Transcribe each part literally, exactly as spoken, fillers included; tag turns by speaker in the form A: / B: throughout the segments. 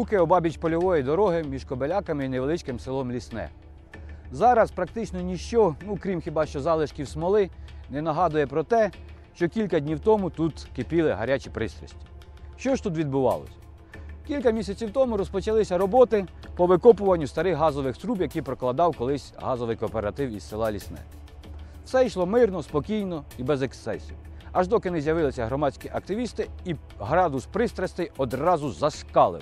A: Буки обабіч польової дороги між Кобеляками і невеличким селом Лісне. Зараз практично ніщо, ну крім хіба що залишків смоли, не нагадує про те, що кілька днів тому тут кипіли гарячі пристрасті. Що ж тут відбувалося? Кілька місяців тому розпочалися роботи по викопуванню старих газових труб, які прокладав колись газовий кооператив із села Лісне. Все йшло мирно, спокійно і без ексцесів. Аж доки не з'явилися громадські активісти і градус пристрастей одразу зашкалив.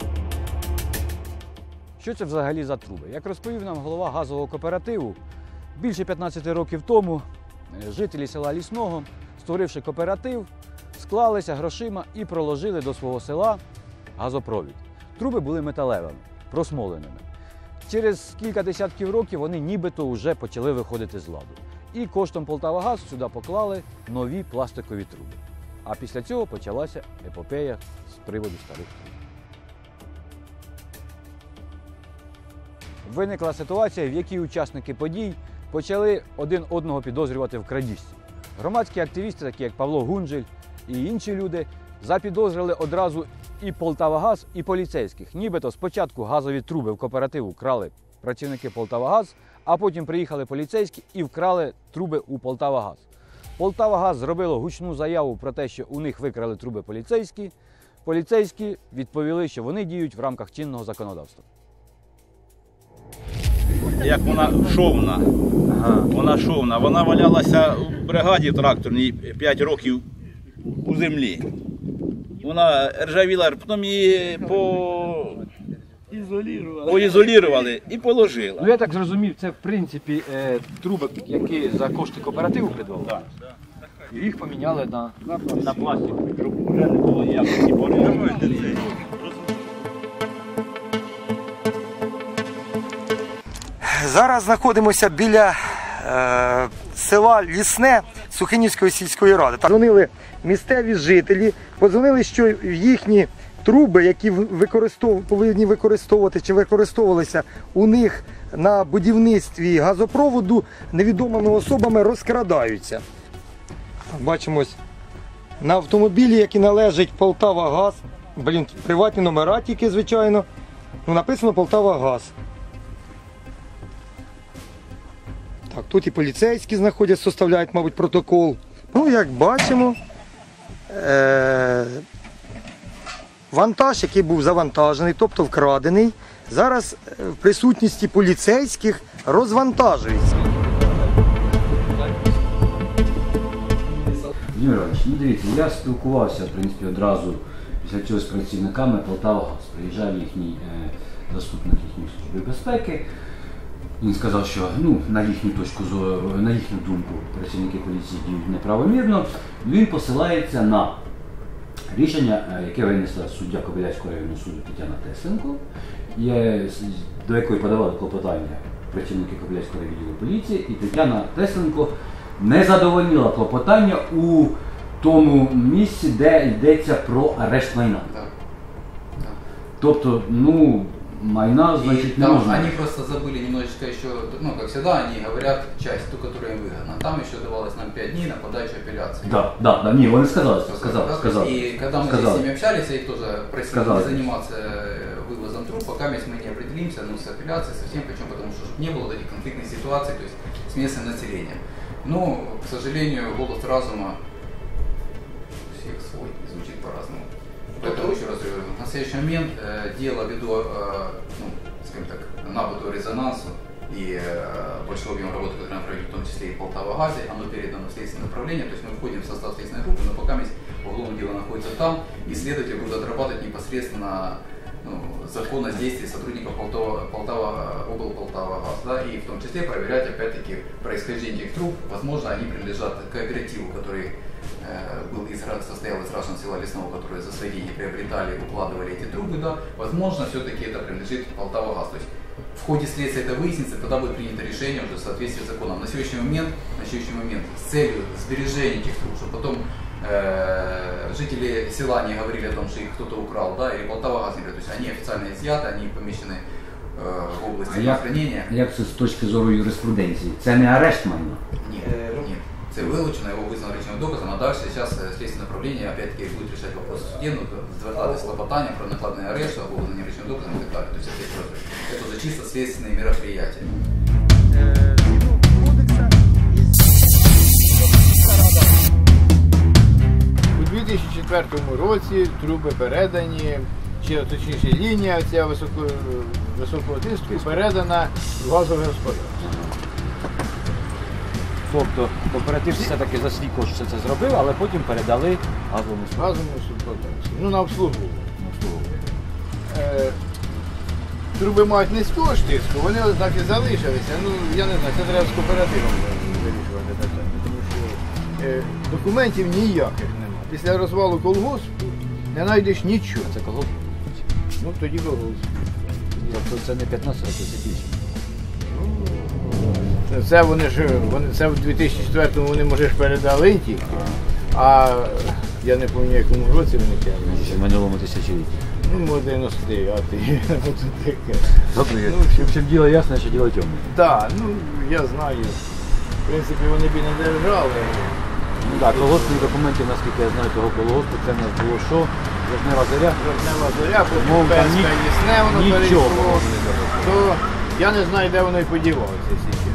A: Що це взагалі за труби? Як розповів нам голова газового кооперативу, більше п'ятнадцяти років тому жителі села Лісного, створивши кооператив, склалися грошима і проложили до свого села газопровід. Труби були металевими, просмоленими. Через кілька десятків років вони нібито вже почали виходити з ладу. І коштом Полтавагаз сюди поклали нові пластикові труби. А після цього почалася епопея з приводу старих труб. Виникла ситуація, в якій учасники подій почали один одного підозрювати в крадіжці. Громадські активісти, такі як Павло Гунджель і інші люди, запідозрили одразу і Полтавагаз, і поліцейських. Нібито спочатку газові труби в кооперативу крали працівники Полтавагаз, а потім приїхали поліцейські і вкрали труби у Полтавагаз. Полтавагаз зробило гучну заяву про те, що у них викрали труби поліцейські. Поліцейські відповіли, що вони діють в рамках чинного законодавства.
B: Як вона шовна, ага. вона шовна, вона валялася в бригаді тракторній п'ять років у землі. Вона ржавіла, потім її по... поізолірували і положили.
A: Ну я так зрозумів, це в принципі е, труби, які за кошти кооперативу придбали.
B: Так.
A: І їх поміняли на,
B: на, на пластик, щоб вже не було якості порізу.
C: Зараз знаходимося біля е, села Лісне Сухинівської сільської ради. Подзвонили місцеві жителі, подзвонили, що їхні труби, які використов... повинні використовувати чи використовувалися у них на будівництві газопроводу, невідомими особами розкрадаються. Бачимо на автомобілі, який належить Полтавагаз, блін, приватні номера тільки, звичайно, ну, написано Полтавагаз. Так, тут і поліцейські знаходяться, составляють, мабуть, протокол. Ну, як бачимо, е- вантаж, який був завантажений, тобто вкрадений, зараз в присутності поліцейських розвантажується.
D: Володимир Іванович, ну дивіться, я спілкувався, в принципі, одразу після цього з працівниками Полтавагаз. Приїжджав їхній е, заступник їхньої служби безпеки. Він сказав, що ну, на їхню точку зору, на їхню думку, працівники поліції діють неправомірно. Він посилається на рішення, яке винесла суддя Кобиляцького районного суду Тетяна Тесленко, до якої подавали клопотання працівники Кобиляцького відділу поліції, і Тетяна Тесленко не задовольнила клопотання у тому місці, де йдеться про арешт майна. Тобто, ну, майна, значит, не нужно.
E: Они просто забыли немножечко еще, ну, как всегда, они говорят часть, ту, которая им выгодна. Там еще давалось нам пять дней на подачу апелляции.
D: Да, да, да, не, он сказал, сказал,
E: да?
D: сказал.
E: И когда мы
D: сказал.
E: с ними общались, я их тоже просили
D: сказал.
E: не заниматься вывозом труп, пока мы не определимся, ну, с апелляцией совсем, почему, потому что не было таких конфликтных ситуаций, то есть с местным населением. Но, к сожалению, голос разума всех свой, звучит по-разному. Поэтому, еще раз говорю, в настоящий момент э, дело ввиду, э, ну, скажем так, набытого резонансу и э, большого объема работы, который направили в том числе и в Полтавагазе, оно передано в следственное управление, то есть мы входим в состав следственной группы, но пока уголовное дело находится там, и следователь будет отрабатывать непосредственно ну, законность действий сотрудников Полтава, Полтава, обл. Полтавагаз, да, и в том числе проверять опять-таки происхождение этих труб, возможно, они принадлежат кооперативу, который был из, состоял из граждан села Лесного, которые за свои деньги приобретали, укладывали эти трубы, да, возможно, все-таки это принадлежит Полтавагаз. То есть в ходе следствия это выяснится, тогда будет принято решение уже в соответствии с законом. На сегодняшний момент, на сегодняшний момент с целью сбережения этих труб, чтобы потом э, жители села не говорили о том, что их кто-то украл, да, или Полтавагаз не говорит, то есть они официально изъяты, они помещены э, в области
D: а
E: хранения.
D: Як це з точки зору юриспруденції? Це не арешт майна?
E: Ні, ні. Це Місце вилучено, його визнано речовим доказом, а далі зараз слідче направлення опять-таки буде рішати вопрос в суді, ну, звертатися з клопотанням про накладний арешт або визнання речовим доказом і так далі. Тобто це вже чисто слідчі мероприятия.
F: У дві тисячі четвертому році труби передані, чи точніше лінія ця високо, високого тиску передана в газове господарство.
A: Тобто кооператив все-таки за свій кошт все це зробив, але потім передали газовому суду.
F: Газовому господарству. Ну, на обслуговування. Е, труби мають низького ж тиску, вони так і залишилися. Ну, я не знаю, це треба з кооперативом вирішувати питання, тому що е, документів ніяких немає. Після розвалу колгоспу не знайдеш нічого.
A: Це кого?
F: Ну, тоді колгосп.
A: Тобто це не п'ятнадцять років, це більше.
F: Це вони ж вони це в дві тисячі четвертому вони, може, ж передали тільки, а я не пам'ятаю, в якому році вони тягнули.
A: В минулому тисячолітті.
F: Ну, може, дев'яносто дев'ятий.
A: Добре,
F: Ну,
A: в общем, діло ясне, що діло темне.
F: Так, ну я знаю. В принципі, вони б і не держали.
A: Ну так, колгоспних документів, наскільки я знаю, того колгоспу, це в нас було що? Жовтнева заря.
F: Жовтнева зоря, потім
A: Мов, там
F: Пенська
A: ні-
F: лісне, воно
A: нічого
F: перейшло.
A: не залишилось.
F: То я не знаю, де воно і подівалося, якщо чесно.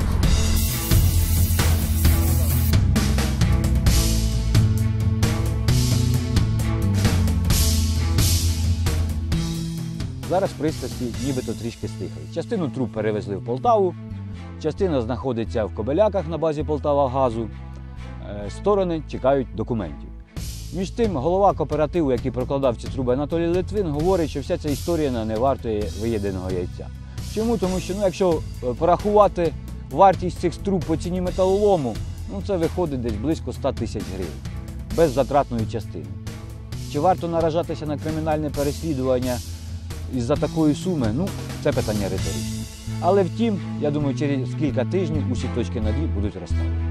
A: Зараз пристрасті нібито трішки стихли. Частину труб перевезли в Полтаву, частина знаходиться в Кобеляках на базі Полтавагазу. Е, Сторони чекають документів. Між тим, голова кооперативу, який прокладав ці труби, Анатолій Литвин, говорить, що вся ця історія не вартує виєденого яйця. Чому? Тому що, ну, якщо порахувати вартість цих труб по ціні металолому, ну, це виходить десь близько ста тисяч гривень, без затратної частини. Чи варто наражатися на кримінальне переслідування із-за такої суми? Ну, це питання риторичне. Але втім, я думаю, через кілька тижнів усі точки над «і» будуть розставлені.